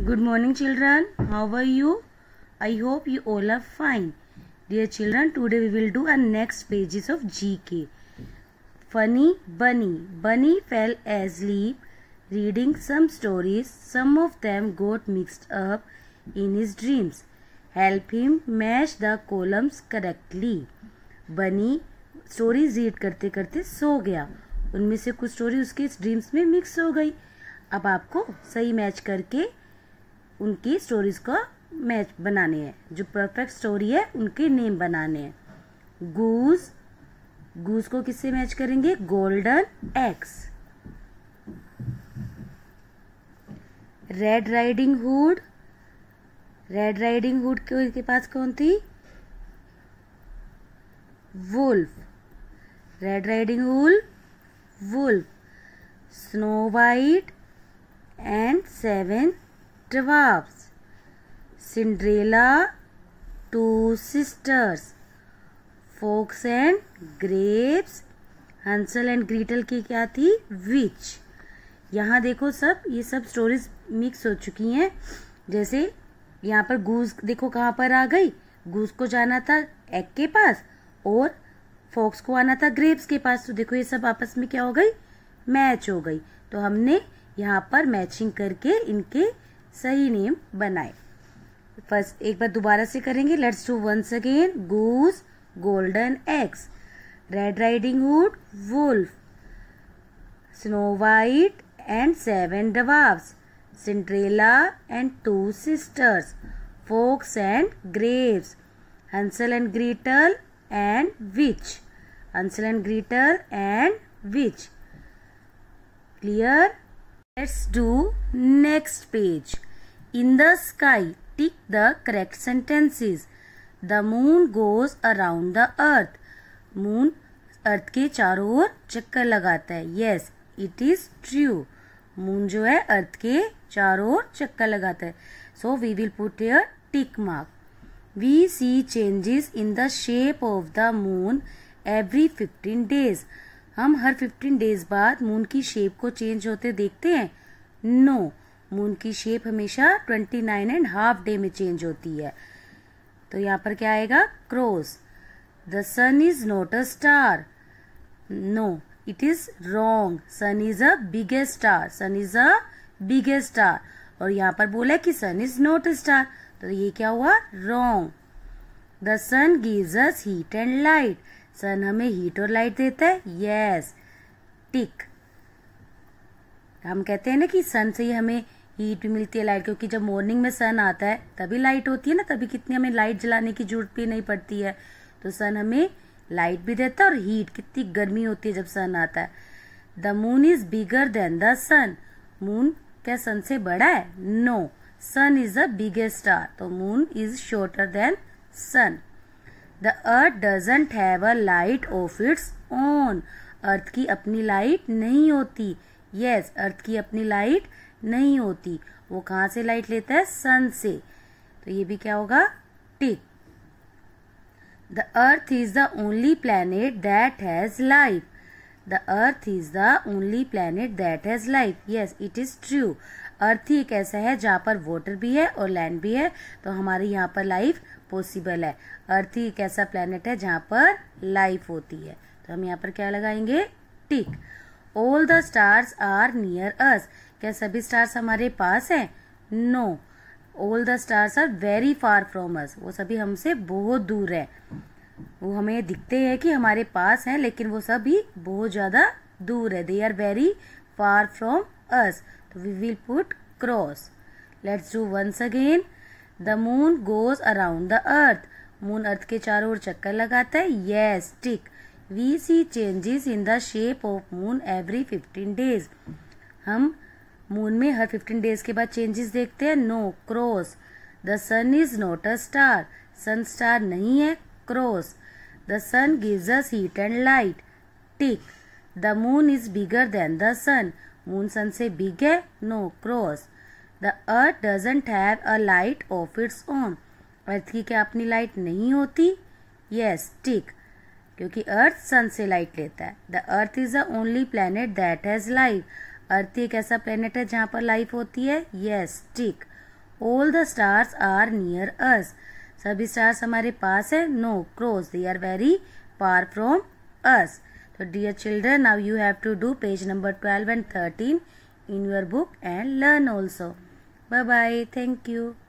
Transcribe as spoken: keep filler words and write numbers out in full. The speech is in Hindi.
Good morning, children. How are you? I hope you all are fine. Dear children, today we will do our next pages of G K. Funny Bunny. Bunny fell asleep reading some stories. Some of them got mixed up in his dreams. Help him match the columns correctly. Bunny stories read करते करते सो गया. उनमें से कुछ स्टोरी उसके ड्रीम्स में मिक्स हो गई. अब आपको सही मैच करके उनकी स्टोरीज का मैच बनाने हैं. जो परफेक्ट स्टोरी है उनके नेम बनाने हैं. गूस गूस को किससे मैच करेंगे? Golden axe. Red riding hood. Red riding hood के पास कौन थी? Wolf. Red riding hood wolf. Snow white and seven dwarfs. Cinderella, two sisters. Fox and grapes. Hansel and Gretel की क्या थी? विच. यहाँ देखो सब ये सब स्टोरीज मिक्स हो चुकी हैं. जैसे यहाँ पर गूस देखो कहाँ पर आ गई. गूस को जाना था एग के पास और फॉक्स को आना था ग्रेप्स के पास. तो देखो ये सब आपस में क्या हो गई? मैच हो गई. तो हमने यहाँ पर मैचिंग करके इनके सही नेम बनाए. फर्स्ट एक बार दोबारा से करेंगे. Let's do once again. Goose golden axe. Red riding hood wolf. Snow white and seven dwarfs. Cinderella and two sisters. Fox and grapes. Hansel and Gretel and witch. Hansel and Gretel and witch. Clear? Let's do next page. In the sky, tick the correct sentences. The moon goes around the earth. Moon earth के चारों ओर चक्कर लगाता है. Yes, it is true. Moon जो है अर्थ के चारों ओर चक्कर लगाता है. So we will put here tick mark. We see changes in the shape of the moon every fifteen days. हम हर फिफ्टीन डेज बाद मून की शेप को चेंज होते देखते हैं? नो no, मून की शेप हमेशा twenty nine and half day में चेंज होती है. तो यहाँ पर क्या आएगा? Cross. The sun is not a star. No, it is wrong. Sun is a biggest star. Sun is a biggest star. और यहाँ पर बोला कि sun is not a star. तो ये क्या हुआ? Wrong. The sun gives us heat and light. Sun हमें हीट और लाइट देता है. Yes, tick. हम कहते हैं ना कि सन से ही हमें हीट भी मिलती है, लाइट. क्योंकि जब मॉर्निंग में सन आता है तभी लाइट होती है ना, तभी कितनी हमें लाइट जलाने की जरूरत भी नहीं पड़ती है. तो सन हमें लाइट भी देता है और हीट. कितनी गर्मी होती है जब सन आता है. The moon is bigger than the sun. Moon क्या सन से बड़ा है? No, sun is the biggest star. तो moon is shorter than sun. The earth doesn't have a light of its own. Earth की अपनी लाइट नहीं होती. Yes, अर्थ की अपनी लाइट नहीं होती. वो कहाँ से लाइट लेता है? सन से. तो ये भी क्या होगा? टिक. The earth is the only planet that has life. The earth is the only planet that has life. Yes, it is true. अर्थ ही एक ऐसा है जहाँ पर वाटर भी है और लैंड भी है. तो हमारे यहाँ पर लाइफ पॉसिबल है. अर्थ ही एक ऐसा प्लेनेट है जहाँ पर लाइफ होती है. तो हम यहाँ पर क्या लगाएंगे? Tick. All the stars are near us. क्या सभी स्टार्स हमारे पास हैं? No, all the stars are very far from us. वो सभी हमसे बहुत दूर है. वो हमें दिखते हैं कि हमारे पास हैं, लेकिन वो सभी बहुत ज्यादा दूर है. They are very far from us. तो we will put cross. Let's do once again. The moon goes around the earth. Moon earth के चारों ओर चक्कर लगाता है. Yes, tick. We see changes in the shape of moon every fifteen days. हम मून में हर फिफ्टीन डेज के बाद चेंजेस देखते हैं. No, cross. The sun is not a star. Sun star नहीं है. Cross. The sun gives us heat and light. Tick. The moon is bigger than the sun. Moon sun से बिग है. No, cross. The earth doesn't have a light of its own. Earth की क्या अपनी लाइट नहीं होती? Yes, tick. क्योंकि अर्थ सन से लाइट लेता है. The earth is the only planet that has life. Earth एक ऐसा प्लेनेट है जहाँ पर लाइफ होती है. Yes, tick. All the stars are near us. सभी स्टार्स हमारे पास है. No, cross, they are very far from us. So dear children, now you have to do page number twelve and thirteen in your book and learn also. Bye bye. Thank you.